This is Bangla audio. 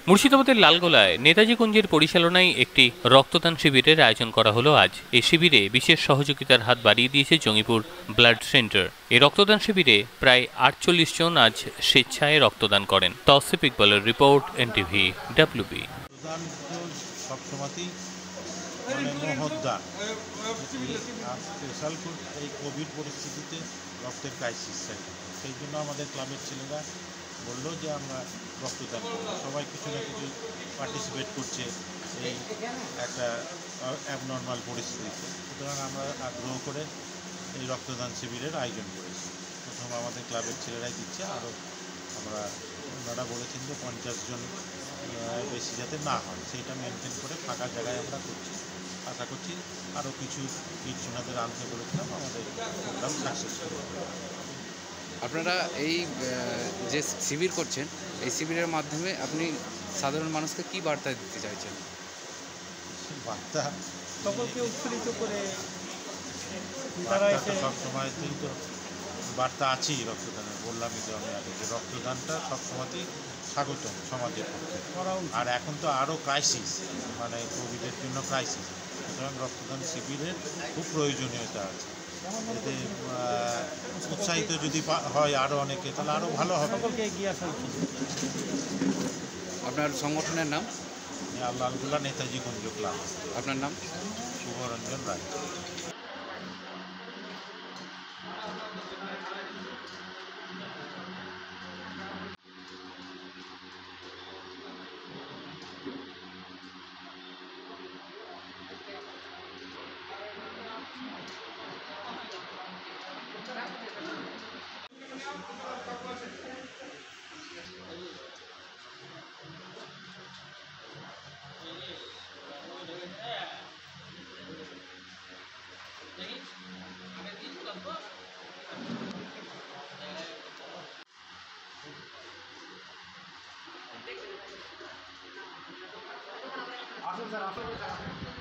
মুর্শিদাবাদের লালগোলায় নেতাজি কুঞ্জের পরিচালনায় একটি রক্তদান শিবিরের আয়োজন করা হলো আজ। এই শিবিরে বিশেষ সহযোগিতার হাত বাড়িয়ে দিয়েছে জঙ্গিপুর ব্লাড সেন্টার। এই রক্তদান শিবিরে প্রায় ৪৮ জন আজ স্বেচ্ছায় রক্তদান করেন। তৌসিফ ইকবালের রিপোর্ট, এনটিভি WB। স্পেশাল এই কোভিড পরিস্থিতিতে রক্তের ক্রাইসিস চাই, সেই জন্য আমাদের ক্লাবের ছেলেরা বললো যে আমরা রক্তদান করবো। সবাই কিছু না কিছু পার্টিসিপেট করছে এই একটা অ্যাবনর্মাল পরিস্থিতিতে, সুতরাং আমরা আগ্রহ করে এই রক্তদান শিবিরের আয়োজন করেছি। প্রথম আমাদের ক্লাবের ছেলেরাই দিচ্ছে, আরও ওনারা বলেছেন যে 50 জন বেশি যাতে না হয় সেইটা মেনটেন করে ফাঁকা জায়গায় আমরা করছি। আশা করছি আরও কিছু ইচ্ছুনাদের আনতে বলেছিলাম, আমাদের প্রোগ্রাম সাকসেসফুল। আপনারা এই যে শিবির করছেন, এই শিবিরের মাধ্যমে আপনি সাধারণ মানুষকে কি বার্তা দিতে চাইছেন? বার্তা সকলকে উৎসাহিত করে সবসময়তেই তো বার্তা আছেই রক্তদানের, বললামই তো আমি আগে যে রক্তদানটা সবসময়তেই স্বাগতম সমাজের পক্ষে। আর এখন তো আরও ক্রাইসিস, মানে কোভিডের জন্য ক্রাইসিস, সুতরাং রক্তদান শিবিরের খুব প্রয়োজনীয়তা আছে। এতে উৎসাহিত যদি হয় আরও অনেকে, তাহলে আরও ভালো হবে। সকলকে এগিয়ে আসা উচিত। আপনার সংগঠনের নাম? লালগোলা নেতাজি কুঞ্জ ক্লাব। আপনার নাম? শুভরঞ্জন রায়। আসুন স্যার, আসুন।